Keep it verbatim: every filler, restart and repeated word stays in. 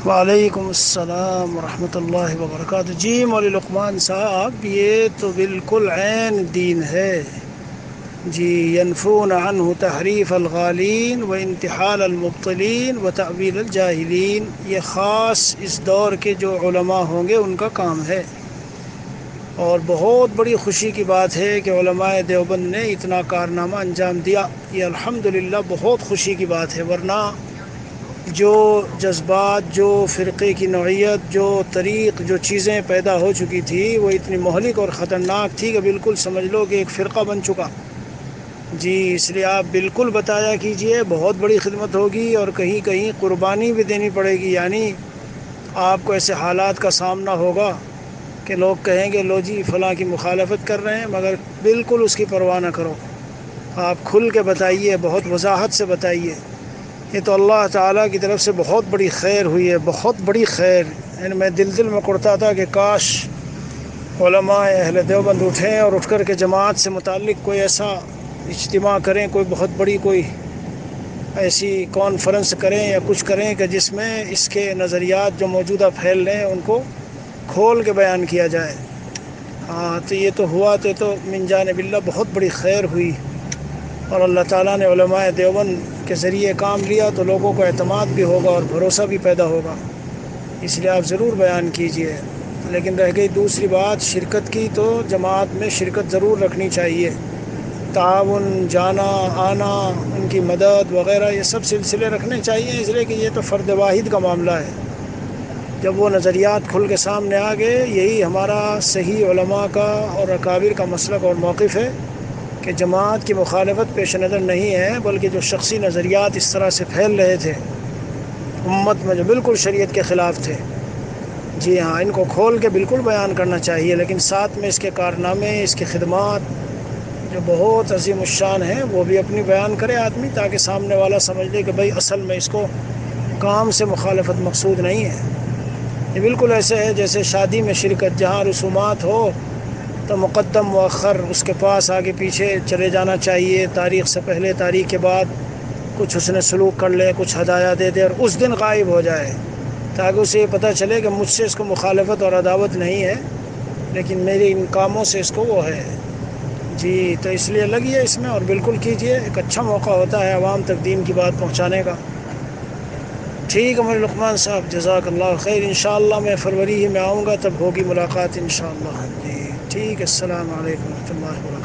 وعلیکم السلام ورحمۃ اللہ وبرکاتہ۔ جی مولوی لقمان صاحب، یہ تو بالکل عین دین ہے جی۔ ینفون عنہ تحریف الغالین و انتحال المبطلین و تعویل الجاہلین، یہ خاص اس دور کے جو علماء ہوں گے ان کا کام ہے، اور بہت بڑی خوشی کی بات ہے کہ علماء دیوبند نے اتنا کارنامہ انجام دیا۔ یہ الحمدللہ بہت خوشی کی بات ہے، ورنہ جو جذبات، جو فرقے کی نوعیت، جو طریق، جو چیزیں پیدا ہو چکی تھی وہ اتنی مہلک اور خطرناک تھی کہ بالکل سمجھ لو کہ ایک فرقہ بن چکا جی۔ اس لیے آپ بالکل بتایا کیجئے، بہت بڑی خدمت ہوگی، اور کہیں کہیں قربانی بھی دینی پڑے گی، یعنی آپ کو ایسے حالات کا سامنا ہوگا کہ لوگ کہیں گے لو جی فلاں کی مخالفت کر رہے ہیں، مگر بالکل اس کی پرواہ نہ کرو، آپ کھل کے بتائیے، بہت وضاحت سے بتائیے۔ یہ تو اللہ تعالیٰ کی طرف سے بہت بڑی خیر ہوئی ہے، بہت بڑی خیر۔ یعنی میں دل دل میں کرتا تھا کہ کاش علماء اہل دیوبند اٹھیں اور اٹھ کر کے جماعت سے متعلق کوئی ایسا اجتماع کریں، کوئی بہت بڑی کوئی ایسی کانفرنس کریں یا کچھ کریں کہ جس میں اس کے نظریات جو موجودہ پھیل رہے ہیں ان کو کھول کے بیان کیا جائے۔ ہاں تو یہ تو ہوا، تو تو من جانب اللہ بہت بڑی خیر ہوئی، اور اللہ تعالیٰ نے علماء دیوبند کے ذریعے کام لیا تو لوگوں کو اعتماد بھی ہوگا اور بھروسہ بھی پیدا ہوگا، اس لیے آپ ضرور بیان کیجئے۔ لیکن رہ گئی دوسری بات شرکت کی، تو جماعت میں شرکت ضرور رکھنی چاہیے، تعاون، جانا آنا، ان کی مدد وغیرہ، یہ سب سلسلے رکھنے چاہیے، اس لیے کہ یہ تو فرد واحد کا معاملہ ہے۔ جب وہ نظریات کھل کے سامنے آ گئے، یہی ہمارا صحیح علماء کا اور اکابر کا مسلک اور موقف ہے کہ جماعت کی مخالفت پیش نظر نہیں ہے، بلکہ جو شخصی نظریات اس طرح سے پھیل رہے تھے امت میں، جو بالکل شریعت کے خلاف تھے، جی ہاں، ان کو کھول کے بالکل بیان کرنا چاہیے، لیکن ساتھ میں اس کے کارنامے، اس کی خدمات جو بہت عظیم الشان ہیں وہ بھی اپنی بیان کرے آدمی، تاکہ سامنے والا سمجھ لے کہ بھئی اصل میں اس کو کام سے مخالفت مقصود نہیں ہے۔ یہ بالکل ایسے ہے جیسے شادی میں شرکت، جہاں رسومات ہو تو مقدم مؤخر اس کے پاس آگے پیچھے چلے جانا چاہیے، تاریخ سے پہلے، تاریخ کے بعد، کچھ حسن سلوک کر لے، کچھ ہدایہ دے دے اور اس دن غائب ہو جائے، تاکہ اسے یہ پتہ چلے کہ مجھ سے اس کو مخالفت اور عداوت نہیں ہے، لیکن میرے ان کاموں سے اس کو وہ ہے جی۔ تو اس لیے لگیے اس میں اور بالکل کیجئے، ایک اچھا موقع ہوتا ہے عوام تک دین کی بات پہنچانے کا۔ ٹھیک ہے مولوی لقمان صاحب، جزاک اللہ خیر۔ انشاءاللہ میں فروری ہی میں آؤں گا، تب ہوگی ملاقات انشاءاللہ جی۔ ٹھیک ہے، السلام علیکم ورحمۃ اللہ وبرکاتہ۔